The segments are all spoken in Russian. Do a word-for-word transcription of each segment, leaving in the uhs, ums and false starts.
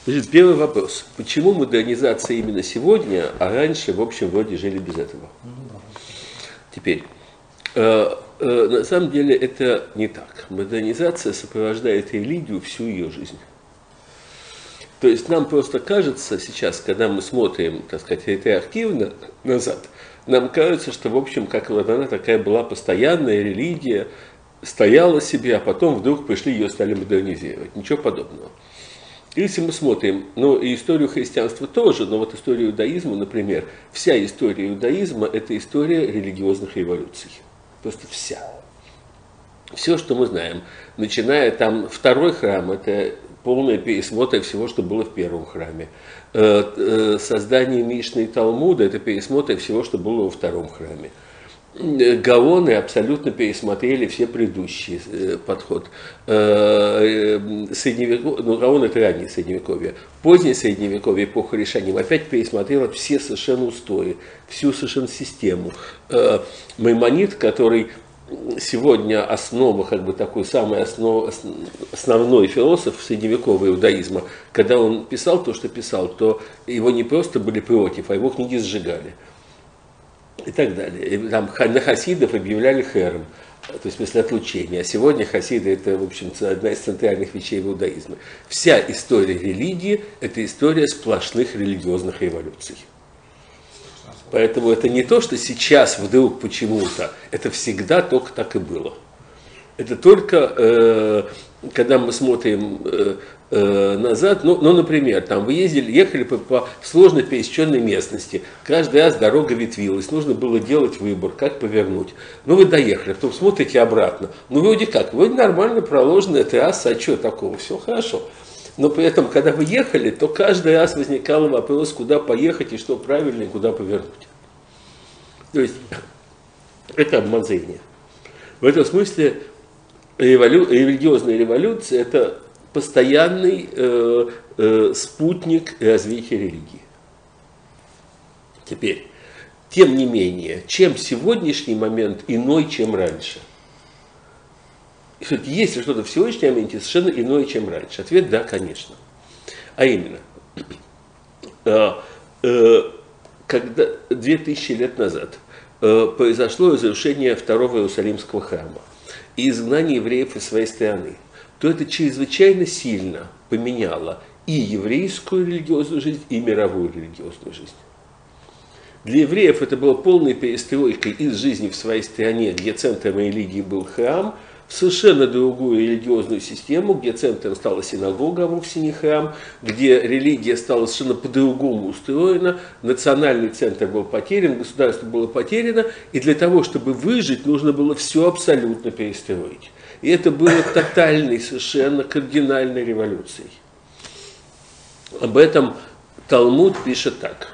Значит, первый вопрос. Почему модернизация именно сегодня, а раньше, в общем, вроде жили без этого? Теперь, э, э, на самом деле это не так. Модернизация сопровождает религию всю ее жизнь. То есть нам просто кажется сейчас, когда мы смотрим, так сказать, ретроактивно назад, нам кажется, что, в общем, как вот она такая была постоянная религия, стояла себе, а потом вдруг пришли ее стали модернизировать. Ничего подобного. Если мы смотрим, ну и историю христианства тоже, но вот историю иудаизма, например, вся история иудаизма – это история религиозных революций. Просто вся. Все, что мы знаем, начиная там второй храм, это полная пересмотр всего, что было в первом храме. Создание Мишны и Талмуда – это пересмотр всего, что было во втором храме. Гаоны абсолютно пересмотрели все предыдущие э, подход. Э, средневековье, ну, Гаон это раннее средневековье. Позднее средневековье, эпоха решением, опять пересмотрела все совершенно устои, всю совершенно систему. Э, Маймонид, который сегодня основа, как бы такой самый основ, основной философ средневекового иудаизма, когда он писал то, что писал, то его не просто были против, а его книги сжигали. И так далее. И там на хасидов объявляли херем, то есть в смысле отлучения. А сегодня хасиды это, в общем, одна из центральных вещей в иудаизме. Вся история религии – это история сплошных религиозных революций. Поэтому это не то, что сейчас вдруг почему-то, это всегда только так и было. Это только, э, когда мы смотрим э, э, назад, ну, ну, например, там вы ездили, ехали по, по сложно пересеченной местности, каждый раз дорога ветвилась, нужно было делать выбор, как повернуть. Ну, вы доехали, потом смотрите обратно, ну, вроде как, вроде нормально проложенная трасса, а что такого, все хорошо. Но при этом, когда вы ехали, то каждый раз возникал вопрос, куда поехать и что правильно, и куда повернуть. То есть, это обман зрения. В этом смысле Револю... религиозная революция – это постоянный э, э, спутник развития религии. Теперь, тем не менее, чем сегодняшний момент иной, чем раньше? Есть ли что-то в сегодняшнем моменте совершенно иное, чем раньше? Ответ – да, конечно. А именно, э, э, когда две тысячи лет назад э, произошло разрушение второго Иерусалимского храма, и изгнание евреев из своей страны, то это чрезвычайно сильно поменяло и еврейскую религиозную жизнь, и мировую религиозную жизнь. Для евреев это было полной перестройкой из жизни в своей стране, где центром религии был храм, в совершенно другую религиозную систему, где центром стала синагога, а вовсе не храм, где религия стала совершенно по-другому устроена, национальный центр был потерян, государство было потеряно, и для того, чтобы выжить, нужно было все абсолютно перестроить. И это было тотальной, совершенно кардинальной революцией. Об этом Талмуд пишет так.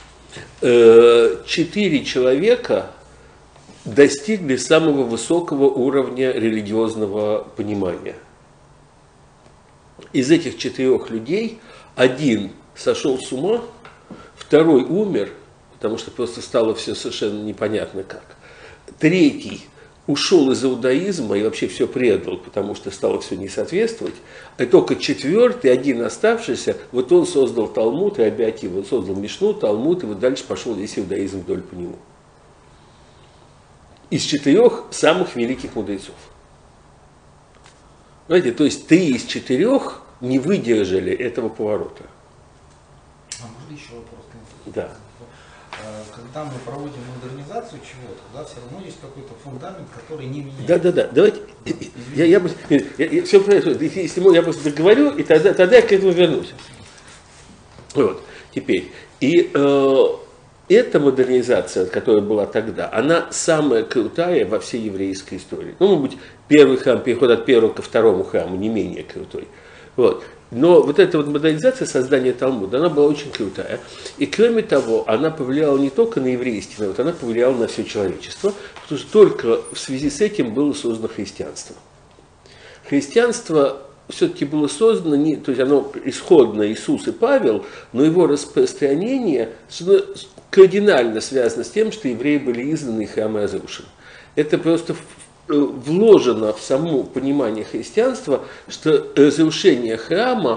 Четыре человека достигли самого высокого уровня религиозного понимания. Из этих четырех людей один сошел с ума, второй умер, потому что просто стало все совершенно непонятно как. Третий ушел из иудаизма и вообще все предал, потому что стало все не соответствовать. И только четвертый, один оставшийся, вот он создал Талмуд, Раби Акива, он создал Мишну, Талмуд, и вот дальше пошел весь иудаизм вдоль по нему. Из четырех самых великих мудрецов. Знаете, то есть три из четырех не выдержали этого поворота. А можно еще вопрос? Да. Когда мы проводим модернизацию чего-то, да, все равно есть какой-то фундамент, который не меняется. Да, да, да. Давайте. Я, я, я, я, все происходит. Если, если я просто договорю, и тогда, тогда я к этому вернусь. Вот. Теперь. И э, эта модернизация, которая была тогда, она самая крутая во всей еврейской истории. Ну, может быть, первый храм, переход от первого ко второму храму не менее крутой. Вот. Но вот эта вот модернизация создания Талмуда, она была очень крутая. И кроме того, она повлияла не только на еврейский народ, она повлияла на все человечество, потому что только в связи с этим было создано христианство. Христианство все-таки было создано, не, то есть оно исходно Иисус и Павел, но его распространение кардинально связано с тем, что евреи были изгнаны и храмы разрушены. Это просто вложено в само понимание христианства, что разрушение храма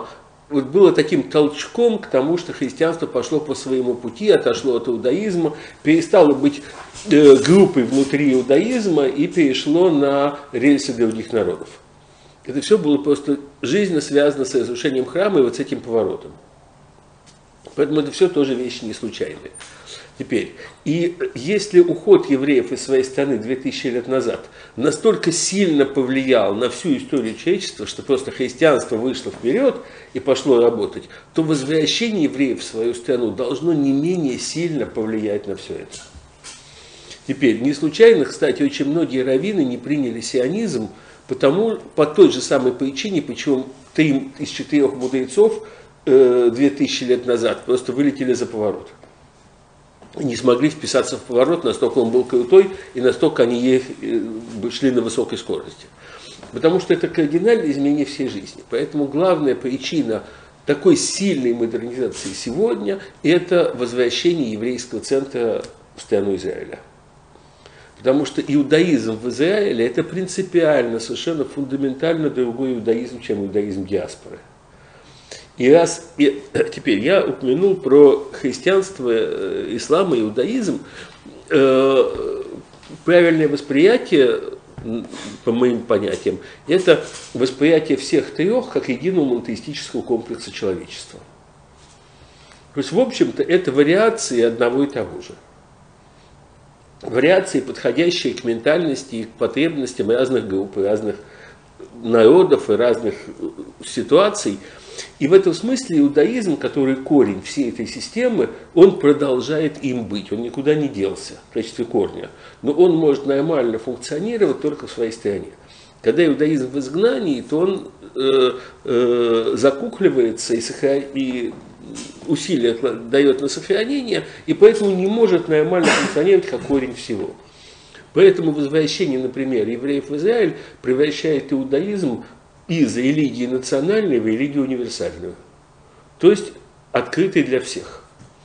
вот было таким толчком к тому, что христианство пошло по своему пути, отошло от иудаизма, перестало быть э, группой внутри иудаизма и перешло на рельсы других народов. Это все было просто жизненно связано с разрушением храма и вот с этим поворотом. Поэтому это все тоже вещи не случайные. Теперь, и если уход евреев из своей страны две тысячи лет назад настолько сильно повлиял на всю историю человечества, что просто христианство вышло вперед и пошло работать, то возвращение евреев в свою страну должно не менее сильно повлиять на все это. Теперь, не случайно, кстати, очень многие раввины не приняли сионизм, потому, по той же самой причине, почему три из четырех мудрецов э, две тысячи лет назад просто вылетели за поворот. Не смогли вписаться в поворот, настолько он был крутой, и настолько они шли на высокой скорости. Потому что это кардинальное изменение всей жизни. Поэтому главная причина такой сильной модернизации сегодня – это возвращение еврейского центра в страну Израиля. Потому что иудаизм в Израиле – это принципиально, совершенно фундаментально другой иудаизм, чем иудаизм диаспоры. И раз и, теперь я упомянул про христианство, ислам и иудаизм, э, правильное восприятие, по моим понятиям, это восприятие всех трех как единого монотеистического комплекса человечества. То есть, в общем-то, это вариации одного и того же. Вариации, подходящие к ментальности и к потребностям разных групп, разных народов и разных ситуаций. И в этом смысле иудаизм, который корень всей этой системы, он продолжает им быть, он никуда не делся в качестве корня. Но он может нормально функционировать только в своей стране. Когда иудаизм в изгнании, то он э, э, закукливается и, сохран... и усилия дает на сохранение, и поэтому не может нормально функционировать как корень всего. Поэтому возвращение, например, евреев в Израиль превращает иудаизм из религии национальной в религию универсальную. То есть открытой для всех.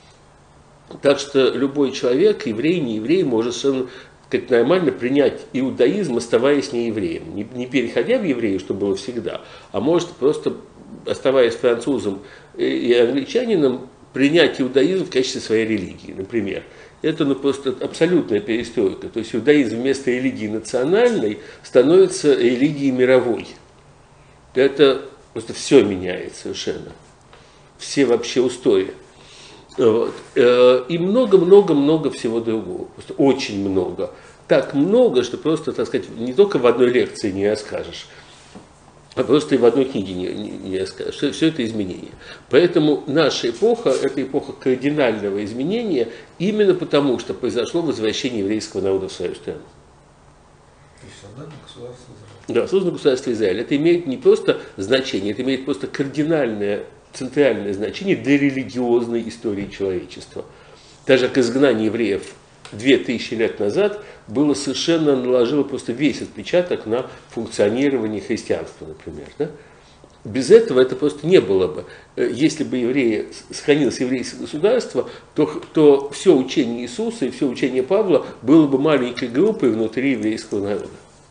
Так что любой человек, еврей, не еврей, может совершенно как нормально принять иудаизм, оставаясь не евреем. Не, не переходя в еврею, что было всегда, а может просто, оставаясь французом и англичанином, принять иудаизм в качестве своей религии, например. Это ну, просто абсолютная перестройка. То есть иудаизм вместо религии национальной становится религией мировой. Это просто все меняет совершенно. Все вообще устои. Вот. И много-много-много всего другого. Просто очень много. Так много, что просто, так сказать, не только в одной лекции не расскажешь, а просто и в одной книге не, не, не расскажешь. Все, все это изменение. Поэтому наша эпоха – это эпоха кардинального изменения, именно потому, что произошло возвращение еврейского народа в свою страну. Создание государства Израиля. Да, создано государство Израиль. Это имеет не просто значение, это имеет просто кардинальное, центральное значение для религиозной истории человечества. Даже как изгнание евреев две тысячи лет назад было совершенно, наложило просто весь отпечаток на функционирование христианства, например. Да? Без этого это просто не было бы. Если бы евреи, сохранилось еврейское государство, то, то все учение Иисуса и все учение Павла было бы маленькой группой внутри еврейского народа.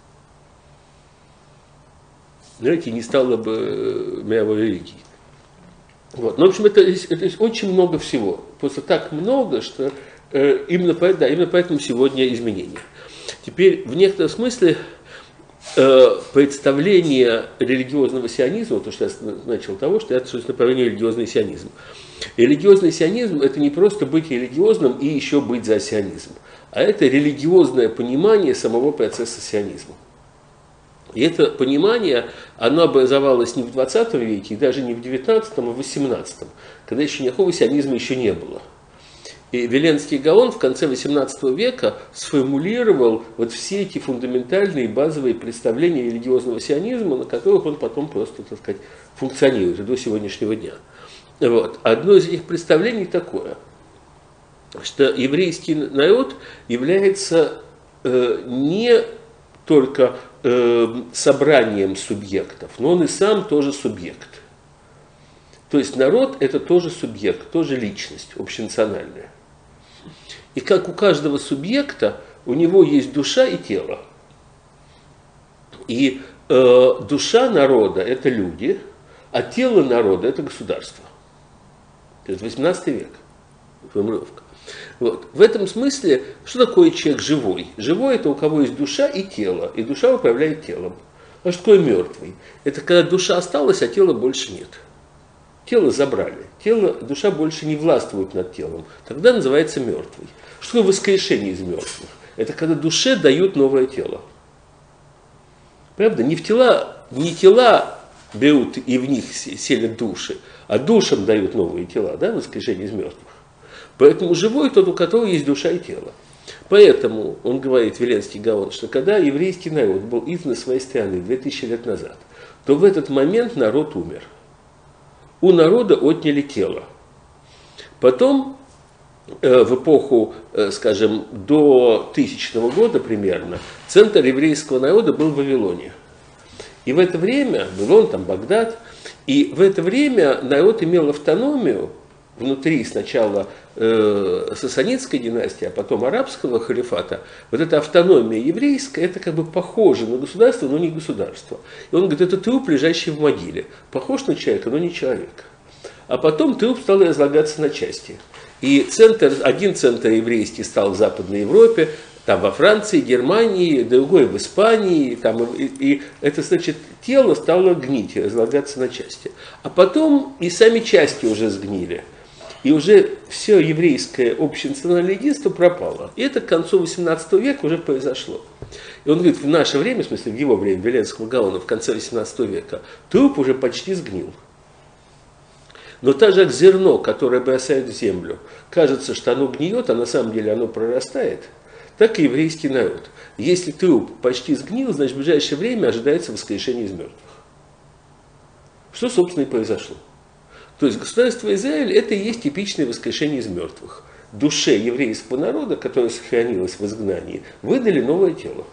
Знаете, не стало бы мировой религии. Вот. Но, в общем, это, это очень много всего. Просто так много, что э, именно, по, да, именно поэтому сегодня изменения. Теперь, в некотором смысле, э, представление религиозного сионизма, то, что я начал того, что это направление религиозный сионизм. Религиозный сионизм – это не просто быть религиозным и еще быть за сионизм, а это религиозное понимание самого процесса сионизма. И это понимание, оно образовалось не в двадцатом веке, и даже не в девятнадцатом, а в восемнадцатом, когда еще никакого сионизма еще не было. И Виленский Гаон в конце восемнадцатого века сформулировал вот все эти фундаментальные базовые представления религиозного сионизма, на которых он потом просто, так сказать, функционирует до сегодняшнего дня. Вот. Одно из этих представлений такое, что еврейский народ является э, не только э, собранием субъектов, но он и сам тоже субъект. То есть народ – это тоже субъект, тоже личность общенациональная. И как у каждого субъекта, у него есть душа и тело. И э, душа народа – это люди, а тело народа – это государство. То есть восемнадцатый век, формулировка. Вот. В этом смысле, что такое человек живой? Живой – это у кого есть душа и тело, и душа управляет телом. А что такое мертвый? Это когда душа осталась, а тела больше нет. Тело забрали, тело, душа больше не властвует над телом. Тогда называется мертвый. Что такое воскрешение из мертвых? Это когда душе дают новое тело. Правда? Не в тела, не тела берут и в них селят души, а душам дают новые тела, да, воскрешение из мертвых. Поэтому живой тот, у которого есть душа и тело. Поэтому, он говорит, Виленский Гаон, что когда еврейский народ был изгнан из своей страны две тысячи лет назад, то в этот момент народ умер. У народа отняли тело. Потом, э, в эпоху, э, скажем, до тысячного года примерно, центр еврейского народа был в Вавилоне. И в это время, Вавилон, там Багдад, и в это время народ имел автономию внутри сначала э, сасанидской династии, а потом арабского халифата. Вот эта автономия еврейская, это как бы похоже на государство, но не государство. И он говорит, это труп, лежащий в могиле. Похож на человека, но не человек. А потом труп стал разлагаться на части. И центр, один центр еврейский стал в Западной Европе, там во Франции, Германии, другой в Испании. Там, и, и это значит, тело стало гнить, разлагаться на части. А потом и сами части уже сгнили. И уже все еврейское общенациональное единство пропало. И это к концу восемнадцатого века уже произошло. И он говорит, в наше время, в смысле в его время, Виленского Гаона, в конце восемнадцатого века, труп уже почти сгнил. Но так же, как зерно, которое бросают в землю, кажется, что оно гниет, а на самом деле оно прорастает, так и еврейский народ. Если труп почти сгнил, значит в ближайшее время ожидается воскрешение из мертвых. Что, собственно, и произошло. То есть государство Израиль – это и есть типичное воскрешение из мертвых. Душе еврейского народа, которая сохранилась в изгнании, выдали новое тело.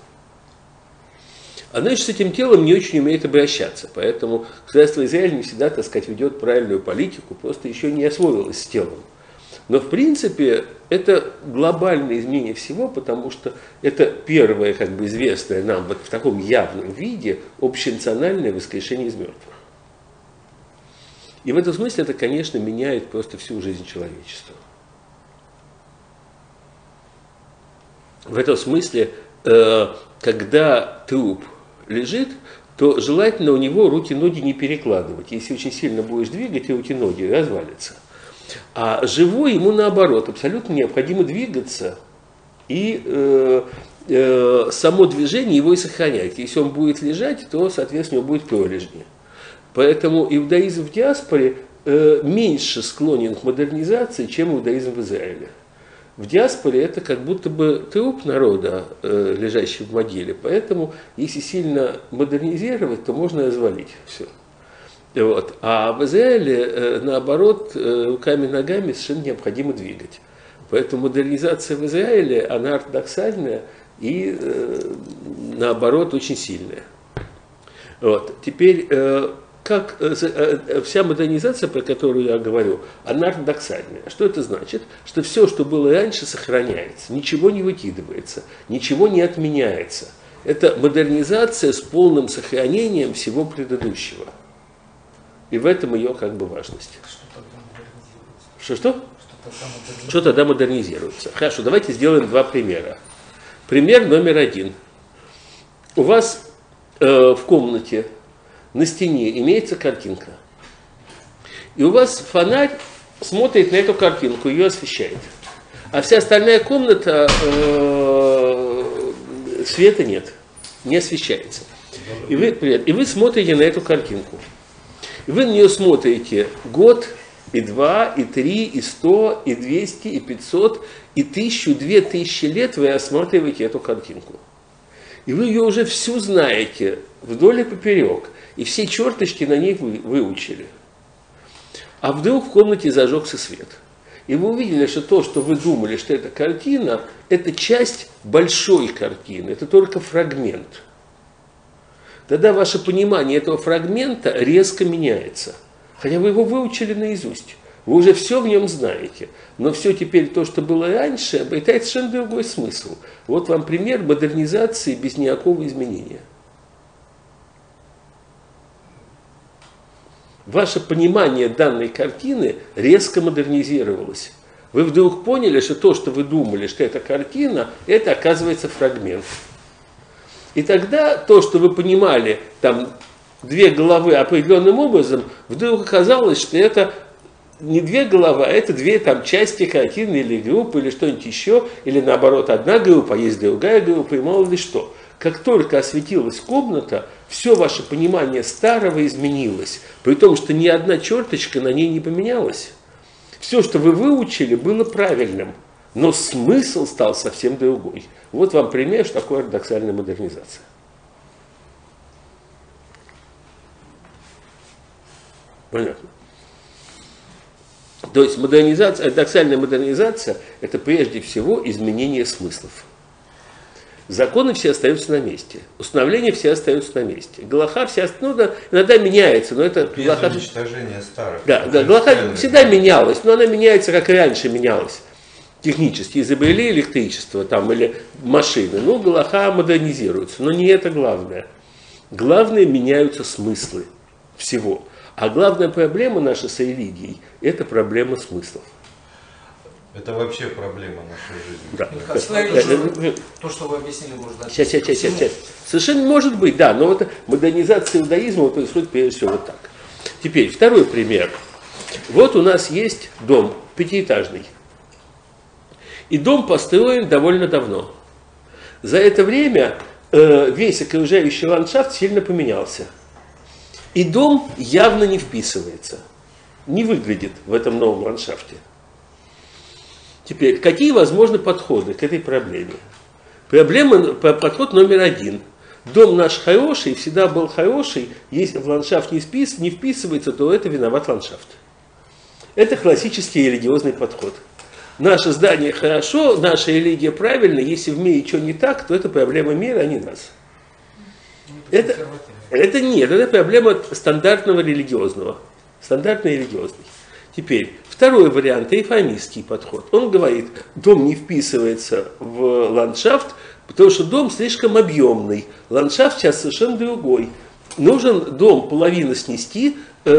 А значит, с этим телом не очень умеет обращаться. Поэтому государство Израиль не всегда, так сказать, ведет правильную политику, просто еще не освоилось с телом. Но, в принципе, это глобальное изменение всего, потому что это первое, как бы известное нам вот в таком явном виде, общенациональное воскрешение из мертвых. И в этом смысле это, конечно, меняет просто всю жизнь человечества. В этом смысле, когда труп лежит, то желательно у него руки-ноги не перекладывать. Если очень сильно будешь двигать, руки-ноги развалятся. А живой ему наоборот, абсолютно необходимо двигаться, и э, э, само движение его и сохранять. Если он будет лежать, то, соответственно, у него будет пролежни. Поэтому иудаизм в диаспоре э, меньше склонен к модернизации, чем иудаизм в Израиле. В диаспоре это как будто бы труп народа, э, лежащий в могиле. Поэтому, если сильно модернизировать, то можно развалить все. Вот. А в Израиле, э, наоборот, э, руками и ногами совершенно необходимо двигать. Поэтому модернизация в Израиле, она ортодоксальная и, э, наоборот, очень сильная. Вот. Теперь, э, как э, э, вся модернизация, про которую я говорю, она ортодоксальная. Что это значит? Что все, что было раньше, сохраняется, ничего не выкидывается, ничего не отменяется. Это модернизация с полным сохранением всего предыдущего. И в этом ее как бы важность. Что-что? Что тогда модернизируется? Хорошо, давайте сделаем два примера. Пример номер один. У вас э, в комнате на стене имеется картинка. И у вас фонарь смотрит на эту картинку, ее освещает. А вся остальная комната, э, света нет, не освещается. И вы, и вы смотрите на эту картинку. И вы на нее смотрите год, и два, и три, и сто, и двести, и пятьсот, и тысячу, две тысячи лет вы осматриваете эту картинку. И вы ее уже всю знаете, вдоль и поперек, и все черточки на ней вы, выучили. А вдруг в комнате зажегся свет. И вы увидели, что то, что вы думали, что это картина, это часть большой картины, это только фрагмент. Тогда ваше понимание этого фрагмента резко меняется. Хотя вы его выучили наизусть. Вы уже все в нем знаете. Но все теперь то, что было раньше, обретает совершенно другой смысл. Вот вам пример модернизации без никакого изменения. ваше понимание данной картины резко модернизировалось. Вы вдруг поняли, что то, что вы думали, что это картина, это оказывается фрагмент. И тогда то, что вы понимали, там, две головы определенным образом, вдруг оказалось, что это не две головы, а это две там, части картины или группы, или что-нибудь еще, или наоборот, одна группа, а есть другая группа, и мало ли что. Как только осветилась комната, все ваше понимание старого изменилось, при том, что ни одна черточка на ней не поменялась. Все, что вы выучили, было правильным, но смысл стал совсем другой. Вот вам пример, что такое ортодоксальная модернизация. Понятно? То есть модернизация, ортодоксальная модернизация – это прежде всего изменение смыслов. Законы все остаются на месте, установления все остаются на месте. Галаха вся, ну, да, иногда меняется, но это... Без галаха, уничтожения старых. Да, да, галаха всегда менялась, но она меняется, как раньше менялась. Технически изобрели электричество там, или машины, ну, галаха модернизируется, но не это главное. Главное, меняются смыслы всего. А главная проблема наша с религией – это проблема смыслов. Это вообще проблема нашей жизни. Да. Михаил, то, что вы объяснили, может дать. Сейчас, сейчас, сейчас, сейчас. Совершенно может быть, да, но вот модернизация иудаизма происходит прежде всего вот так. Теперь второй пример. Вот у нас есть дом пятиэтажный. И дом построен довольно давно. За это время э, весь окружающий ландшафт сильно поменялся. И дом явно не вписывается, не выглядит в этом новом ландшафте. Теперь, какие возможны подходы к этой проблеме? Проблема, подход номер один. Дом наш хороший, всегда был хороший, если в ландшафт не, спис, не вписывается, то это виноват ландшафт. Это классический религиозный подход. Наше здание хорошо, наша религия правильная, если в мире что не так, то это проблема мира, а не нас. Это, это нет, это проблема стандартного религиозного. Стандартный религиозный. Теперь, второй вариант, реформистский подход. Он говорит, дом не вписывается в ландшафт, потому что дом слишком объемный. Ландшафт сейчас совершенно другой. Нужен дом половину снести,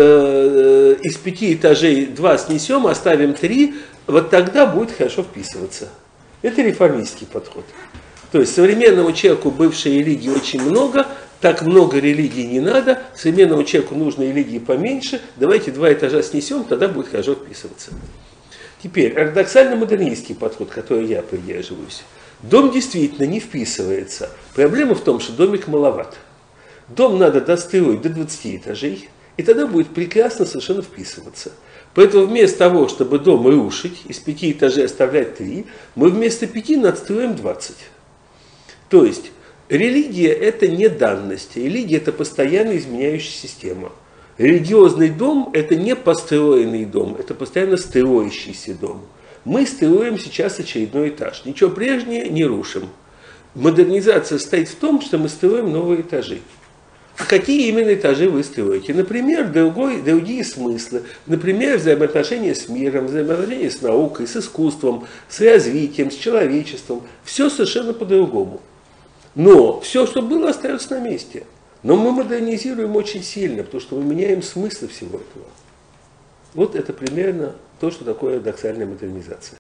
э, из пяти этажей два снесем, оставим три, вот тогда будет хорошо вписываться. Это реформистский подход. То есть современному человеку бывшей религии очень много, так много религий не надо, современному человеку нужно религии поменьше, давайте два этажа снесем, тогда будет хорошо вписываться. Теперь, ортодоксально-модернистский подход, который я придерживаюсь. Дом действительно не вписывается. Проблема в том, что домик маловат. Дом надо достроить до двадцати этажей, и тогда будет прекрасно совершенно вписываться. Поэтому вместо того, чтобы дом рушить, из пяти этажей оставлять три, мы вместо пяти надстроим двадцать. То есть, религия – это не данность, религия – это постоянно изменяющаяся система. Религиозный дом – это не построенный дом, это постоянно строящийся дом. Мы строим сейчас очередной этаж, ничего прежнего не рушим. Модернизация состоит в том, что мы строим новые этажи. А какие именно этажи вы строите? Например, другой, другие смыслы. Например, взаимоотношения с миром, взаимоотношения с наукой, с искусством, с развитием, с человечеством. Все совершенно по-другому. Но все, что было, остается на месте. Но мы модернизируем очень сильно, потому что мы меняем смыслы всего этого. Вот это примерно то, что такое ортодоксальная модернизация.